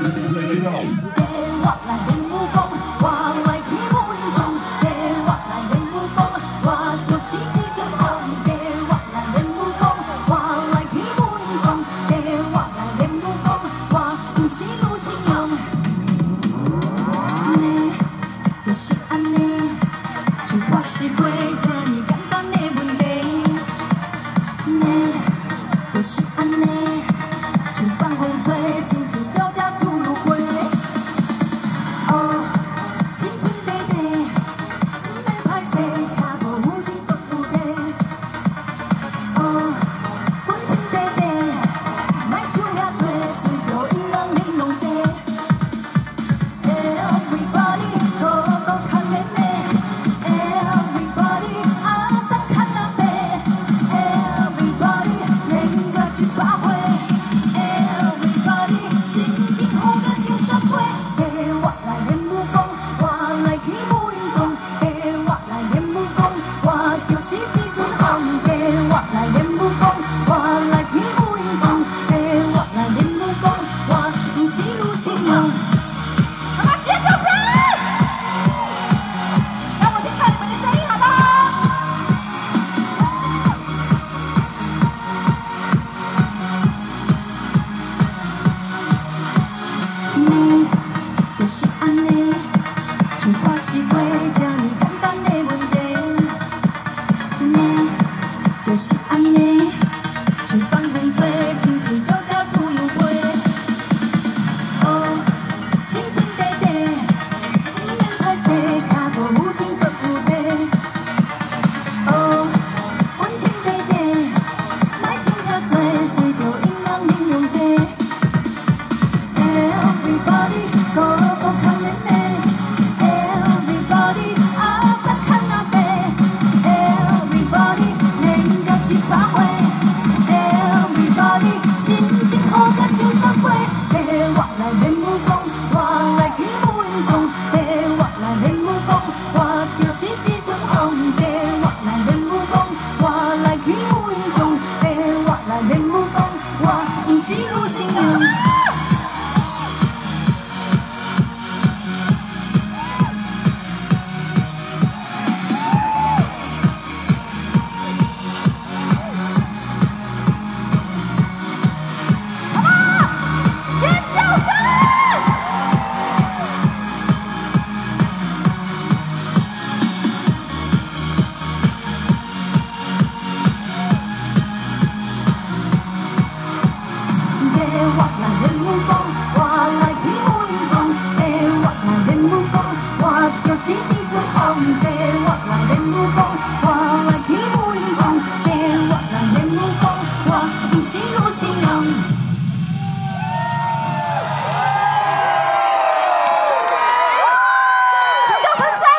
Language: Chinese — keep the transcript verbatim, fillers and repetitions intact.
是过这呢简单的问题，呢，就是安尼，像放风吹，亲像鸟只自由飞。哦，青春短短，不免歹势，脚步有情不有地。哦，感情短短，莫想遐多，随着音乐玲珑西。Everybody， go go 看妹妹。 是这阵风地，我来练武功，我来去武营中地，我来练武功，我不是女性人。那么尖叫声，让我听到你们的声音，好不好？你就是安尼，像看是过这呢简单的问题。 就是安尼，像放风吹，亲像鸟只自由飞。哦，青春短短，不免歹势，脚步有情不有地。哦，感情短短，莫想遐多，随着音乐玲珑西。Everybody go go 看妹妹 ，Everybody 阿萨看阿伯 ，Everybody。 一百岁 ，Everybody， 心情好甲像十岁。我来练武功，我来去武营中。我来练武功，我就是这阵风地。我来练武功，我来去武营中。我来练武功，我不是女性人。 我来练武功，我来去武营中。我来练武功，我就是这阵风地。我来练武功，我来去武营中。我来练武功，我不是女性人。请叫声赞。